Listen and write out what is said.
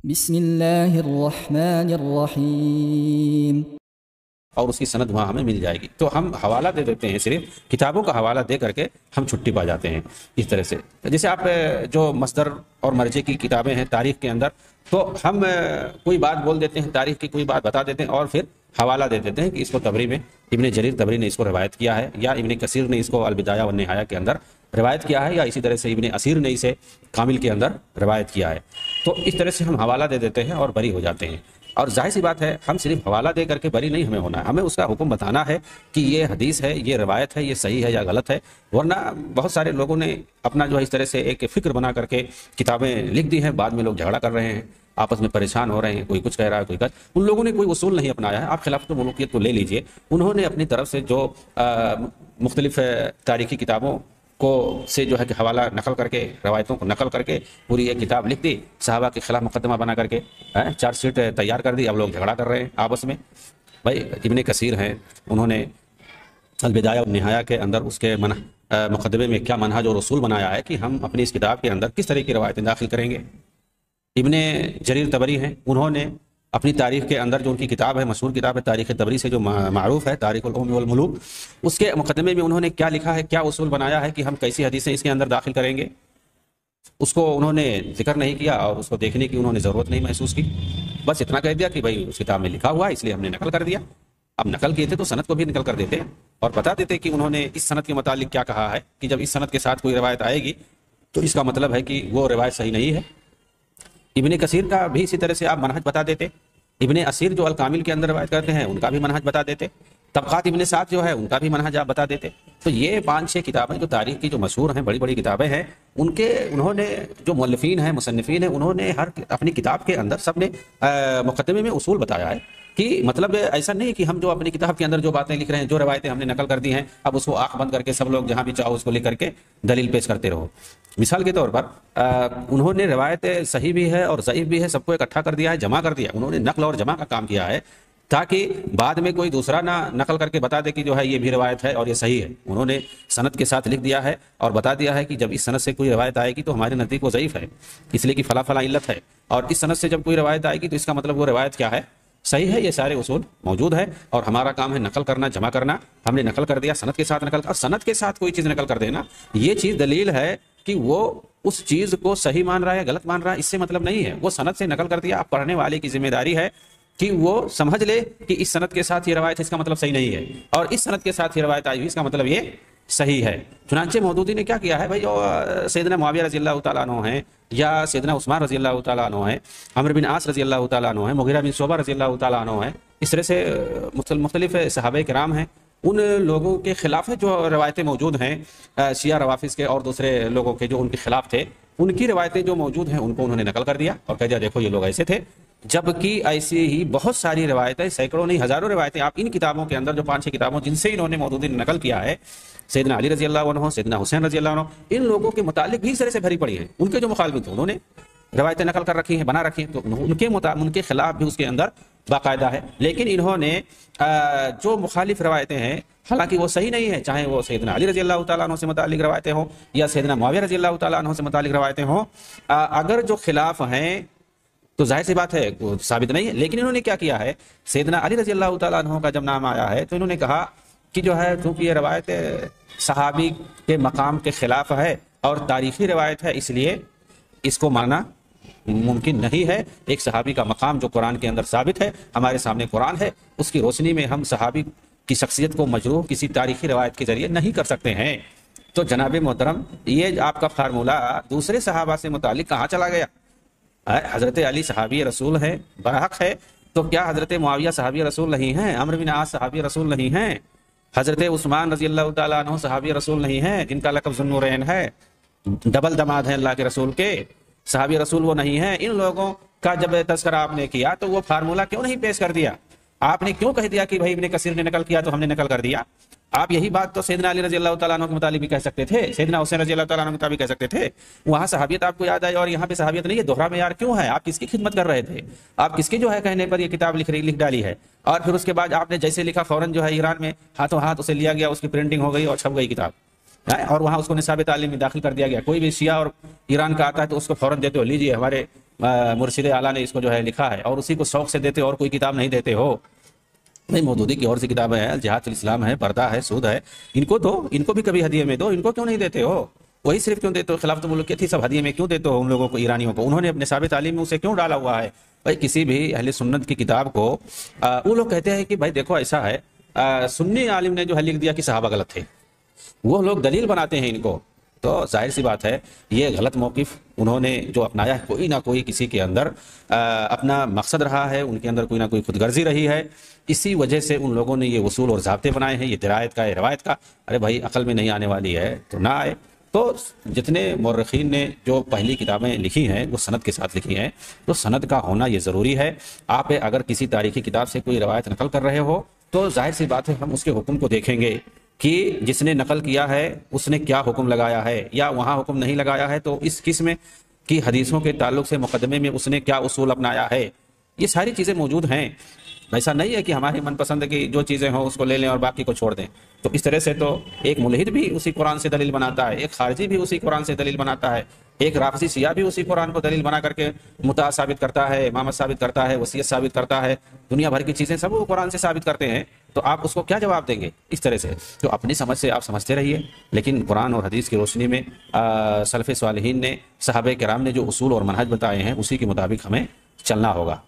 بسم اللہ الرحمن الرحیم۔ اور اس کی سند وہاں ہمیں مل جائے گی، تو ہم حوالہ دے دیتے ہیں، صرف کتابوں کا حوالہ دے کر کے ہم چھٹی پا جاتے ہیں اس طرح سے۔ جیسے آپ جو مصدر اور مرجع کی کتابیں ہیں تاریخ کے اندر، تو ہم کوئی بات بول دیتے ہیں، تاریخ کی کوئی بات بتا دیتے ہیں اور پھر حوالہ دے دیتے ہیں کہ اس کو طبری میں ابن جریر طبری نے اس کو روایت کیا ہے، یا ابن کثیر نے اس کو البدایہ والنہایہ کے اندر روایت کیا ہے، یا اسی طرح سے ابن اسیر نے اسے کامل کے اندر روایت کیا ہے۔ تو اس طرح سے ہم حوالہ دے دیتے ہیں اور بری ہو جاتے ہیں۔ اور ظاہر سی بات ہے، ہم صرف حوالہ دے کر کے بری نہیں ہمیں ہونا ہے، ہمیں اس کا حکم بتانا ہے کہ یہ حدیث ہے، یہ روایت ہے، یہ صحیح ہے یا غلط ہے۔ ورنہ بہت سارے لوگوں نے اپنا جو ہے اس طرح سے ایک فکر بنا کر کے کتابیں لکھ دی ہیں، بعد میں لوگ جھگڑا کر رہے ہیں، آپس میں پریشان ہو رہے ہیں، کوئی کچھ کہہ رہا ہے، کوئی کچھ۔ ان لوگوں نے کوئی اصول نہیں اپنایا ہے۔ آپ خلافت الملوکیت کو لے لیجئے، انہوں نے اپنی طرف سے جو مختلف تاریخی کتابوں کو سے جو ہے کہ حوالہ نقل کر کے، روایتوں کو نقل کر کے پوری ایک کتاب لکھ دی، صحابہ کے خلاف مقدمہ بنا کر کے چارج شیٹ تیار کر دی۔ اب لوگ جھگڑا کر رہے ہیں آپس میں۔ بھائی ابن کثیر ہیں، انہوں نے البدایہ والنہایہ کے اندر اس کے مقدمے میں کیا منہج اور اصول بنایا ہے کہ ہم اپنی اس کتاب کے اندر کس طرح کی روایتیں داخل کریں گے۔ ابن جریر طبری ہیں، انہوں نے اپنی تاریخ کے اندر جو ان کی کتاب ہے، مشہور کتاب ہے تاریخ طبری سے جو معروف ہے، تاریخ الامم والملوک، اس کے مقدمے میں انہوں نے کیا لکھا ہے، کیا اصول بنایا ہے کہ ہم کیسی حدیثیں اس کے اندر داخل کریں گے، اس کو انہوں نے ذکر نہیں کیا اور اس کو دیکھنے کی انہوں نے ضرورت نہیں محسوس کی۔ بس اتنا کہہ دیا کہ بھائی اس کتاب میں لکھا ہوا ہے، اس لیے ہم نے نقل کر دیا۔ اب نقل کیے تھے تو سند کو بھی نقل کر دیتے اور بتا دیتے کہ انہوں نے اس سند کے متعلق کیا کہا ہے، کہ جب اس سند کے ساتھ کوئی روایت آئے گی تو اس کا مطلب ہے کہ وہ روایت صحیح نہیں ہے۔ ابن کثیر کا بھی اسی طرح سے آپ منہج بتا دیتے، ابن اسیر جو الکامل کے اندر روایت کرتے ہیں ان کا بھی منہج بتا دیتے، طبقات ابن سعد جو ہے ان کا بھی منہج آپ بتا دیتے۔ تو یہ 5-6 کتابیں جو تاریخ کی جو مشہور ہیں، بڑی بڑی کتابیں ہیں، انہوں نے جو مؤلفین ہیں، مصنفین ہیں، انہوں نے ہر اپنی کتاب کے اندر سب نے مقدمے میں اصول بتایا ہے کہ مطلب ایسا نہیں کہ ہم جو اپنی کتاب کے اندر جو باتیں لکھ رہے ہیں، جو روایتیں ہم نے نقل کر دی ہیں، اب اس کو آنکھ بند کر کے سب لوگ جہاں بھی چاہو اس کو لکھ کر کے دلیل پیش کرتے رہو۔ مثال کے طور پر انہوں نے روایت صحیح بھی ہے اور ضعیف بھی ہے، سب کو اکٹھا کر دیا ہے، جمع کر دیا۔ انہوں نے نقل اور جمع کا کام کیا ہے تاکہ بعد میں کوئی دوسرا نہ نقل کر کے بتا دے کہ جو ہے یہ بھی روایت ہے اور یہ صحیح ہے۔ انہوں نے سند کے ساتھ لکھ دیا ہے اور بتا دیا ہے کہ جب اس سند سے کوئی روایت آئے گی تو ہمارے نزدیک وہ ضعیف ہے، اس لیے کہ فلاں فلاں علت ہے، اور اس سند سے جب کوئی روایت آئے گی تو اس کا مطلب وہ روایت کیا ہے، صحیح ہے۔ یہ سارے اصول موجود ہے اور ہمارا کام ہے نقل کرنا، جمع کرنا۔ ہم نے نقل کر دیا، سند کے ساتھ نقل کر، سند کے ساتھ کوئی چیز نقل کر دینا، یہ چیز دلیل ہے کہ وہ اس چیز کو صحیح مان رہا ہے غلط مان رہا ہے، اس سے مطلب نہیں ہے۔ وہ سند سے نقل کر دیا، اب پڑھنے والے کی ذمہ داری ہے کہ وہ سمجھ لے کہ اس سند کے ساتھ یہ روایت ہے، اس کا مطلب صحیح نہیں ہے، اور اس سند کے ساتھ یہ روایت آئی ہوئی، اس کا مطلب یہ صحیح ہے۔ چنانچہ مودودی نے کیا کیا ہے بھائی، جو سیدنا معاویہ رضی اللہ تعالیٰ عنہ ہیں، یا سیدنا عثمان رضی اللہ تعالیٰ عنہ ہیں، عمرو بن عاص رضی اللہ تعالیٰ عنہ ہیں، مغیرہ بن شعبہ رضی اللہ تعالیٰ عنہ ہیں، اس طرح سے مختلف صحابہ کرام ہیں، ان لوگوں کے خلاف جو روایتیں موجود ہیں، شیعہ روافظ کے اور دوسرے لوگوں کے جو ان کے خلاف تھے، ان کی روایتیں جو موجود ہیں ان کو انہوں نے نقل کر دیا اور کہہ دیا دیکھو یہ لوگ ایسے تھے۔ جبکہ ایسی ہی بہت ساری روایتیں، سینکڑوں نہیں ہزاروں روایتیں آپ ان کتابوں کے اندر، جو 5-6 کتابوں جن سے انہوں نے مودودی نے نقل کیا ہے، سیدنا علی رضی اللہ عنہ، سیدنا حسین رضی اللہ عنہ، ان لوگوں کے متعلق بھی اس طرح سے بھری پڑی ہیں۔ ان کے جو مخالف تھے انہوں نے روایتیں نقل کر رکھی ہیں، بنا رکھی ہیں، تو ان کے خلاف بھی اس کے اندر باقاعدہ ہے۔ لیکن انہوں نے جو مخالف روایتیں ہیں، حالانکہ وہ صحیح نہیں ہے، چاہے وہ سیدنا علی رضی اللہ تعالیٰ عنہ سے متعلق روایتیں ہوں یا سیدنا معاویہ رضی اللہ تعالیٰ عنہ سے متعلق روایتیں ہوں، اگر جو خلاف ہیں تو ظاہر سی بات ہے وہ ثابت نہیں ہے۔ لیکن انہوں نے کیا کیا ہے، سیدنا علی رضی اللہ تعالیٰ عنہ کا جب نام آیا ہے تو انہوں نے کہا کہ جو ہے چونکہ یہ روایت صحابی کے مقام کے خلاف ہے اور تاریخی روایت ہے، اس لیے اس کو ماننا ممکن نہیں ہے۔ ایک صحابی کا مقام جو قرآن کے اندر ثابت ہے، ہمارے سامنے قرآن ہے، اس کی روشنی میں ہم صحابی کی شخصیت کو مجروح کسی تاریخی روایت کے ذریعے نہیں کر سکتے ہیں۔ تو جناب محترم، یہ آپ کا فارمولہ دوسرے صحابہ سے متعلق کہاں چلا گیا؟ حضرت علی صحابی رسول ہے، برحق ہے، تو کیا حضرت معاویہ صحابی رسول نہیں ہیں؟ عمرو بن عاص صحابی رسول نہیں ہیں؟ حضرت عثمان رضی اللہ تعالیٰ عنہ صحابی رسول نہیں ہیں، جن کا لقب ذو النورین ہے، ڈبل دماد ہیں اللہ کے رسول کے؟ صحابی رسول وہ نہیں ہیں۔ ان لوگوں کا جب تذکرہ آپ نے کیا تو وہ فارمولہ کیوں نہیں پیش کر دیا؟ آپ نے کیوں کہہ دیا کہ بھائی ابن کثیر نے نقل کیا تو ہم نے نقل کر دیا؟ آپ یہی بات تو سیدنا علی رضی اللہ تعالیٰ عنہ کے متعلق بھی کہہ سکتے تھے، سیدنا حسین رضی اللہ تعالیٰ عنہ کے متعلق بھی کہہ سکتے تھے۔ وہاں صحابیت آپ کو یاد آئی اور یہاں پہ صحابیت نہیں ہے، دوہرا معیار کیوں ہے؟ آپ کس کی خدمت کر رہے تھے؟ آپ کس کے جو ہے کہنے پر یہ کتاب لکھ ڈالی ہے، اور پھر اس کے بعد آپ نے جیسے لکھا فوراً جو ہے ایران میں ہاتھوں ہاتھ اسے لیا گیا، اس کی پرنٹنگ ہو گئی اور چھپ گئی کتاب، اور وہاں اس کو نصاب تعلیم میں داخل کر دیا گیا۔ کوئی بھی شیعہ اور ایران کا آتا ہے تو اس کو فوراً دیتے ہو، لیجیے ہمارے مرشد اعلیٰ نے اس کو جو ہے لکھا ہے اور اسی کو شوق سے دیتے اور کوئی کتاب نہیں دیتے ہو. بھائی مودودی کی اور سی کتابیں ہیں، جہاد الاسلام ہے، پردہ ہے، سود ہے، ان کو دو، ان کو بھی کبھی ہدیے میں دو. ان کو کیوں نہیں دیتے ہو؟ وہی صرف کیوں دیتے ہو؟ خلافت الملوکیت ہی سب ہدیے میں کیوں دیتے ہو ان لوگوں کو، ایرانیوں کو؟ انہوں نے اپنے نصاب تعلیم میں اسے کیوں ڈالا ہوا ہے؟ بھائی کسی بھی اہل سنت کی کتاب کو وہ لوگ کہتے ہیں کہ بھائی دیکھو ایسا ہے، سنی عالم نے جو ہے لکھ دیا کہ صحابہ غلط تھے، وہ لوگ دلیل بناتے ہیں ان کو. تو ظاہر سی بات ہے یہ غلط موقف انہوں نے جو اپنایا ہے، کوئی نہ کوئی کسی کے اندر اپنا مقصد رہا ہے، ان کے اندر کوئی نہ کوئی خود غرضی رہی ہے. اسی وجہ سے ان لوگوں نے یہ اصول اور ضابطے بنائے ہیں، یہ درایت کا ہے، روایت کا. ارے بھائی عقل میں نہیں آنے والی ہے تو نہ آئے. تو جتنے مورخین نے جو پہلی کتابیں لکھی ہیں وہ سند کے ساتھ لکھی ہیں، تو سند کا ہونا یہ ضروری ہے. آپ اگر کسی تاریخی کتاب سے کوئی روایت نقل کر رہے ہو تو ظاہر سی بات ہے ہم اس کے حکم کو دیکھیں گے کہ جس نے نقل کیا ہے اس نے کیا حکم لگایا ہے، یا وہاں حکم نہیں لگایا ہے تو اس قسم کی حدیثوں کے تعلق سے مقدمے میں اس نے کیا اصول اپنایا ہے. یہ ساری چیزیں موجود ہیں. ایسا نہیں ہے کہ ہماری من پسند کی جو چیزیں ہوں اس کو لے لیں اور باقی کو چھوڑ دیں. تو اس طرح سے تو ایک ملحد بھی اسی قرآن سے دلیل بناتا ہے، ایک خارجی بھی اسی قرآن سے دلیل بناتا ہے، ایک رافضی شیعہ بھی اسی قرآن کو دلیل بنا کر کے متع ثابت کرتا ہے، امامت ثابت کرتا ہے، وصیت ثابت کرتا ہے، دنیا بھر کی چیزیں سب وہ قرآن سے ثابت کرتے ہیں. تو آپ اس کو کیا جواب دیں گے اس طرح سے؟ تو اپنی سمجھ سے آپ سمجھتے رہیے، لیکن قرآن اور حدیث کی روشنی میں سلف صالحین نے، صحابہ کرام نے جو اصول اور منہج بتائے ہیں اسی کے مطابق ہمیں چلنا ہوگا.